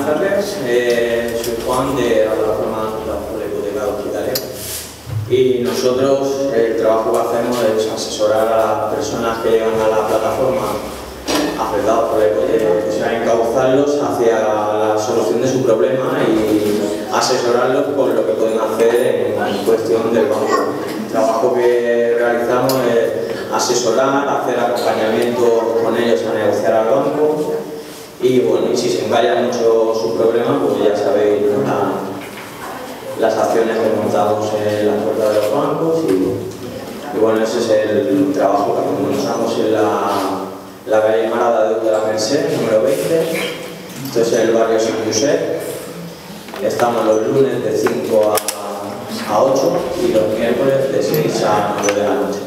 Buenas tardes, soy Juan de la plataforma por la hipoteca hospitales y nosotros el trabajo que hacemos es asesorar a las personas que llegan a la plataforma afectados por la hipoteca, o sea, encauzarlos hacia la solución de su problema y asesorarlos por lo que pueden hacer en cuestión del banco. El trabajo que realizamos es asesorar, hacer acompañamiento con ellos a negociar al banco. Y bueno, y si se encallan mucho sus problemas, pues ya sabéis, ¿no? las acciones que montamos en las puertas de los bancos y bueno, ese es el trabajo que hacemos. Nos estamos en la calle Marada de la Merced, número 20. Esto es el barrio San Josep. Estamos los lunes de 5 a 8 y los miércoles de 6 a 9 de la noche.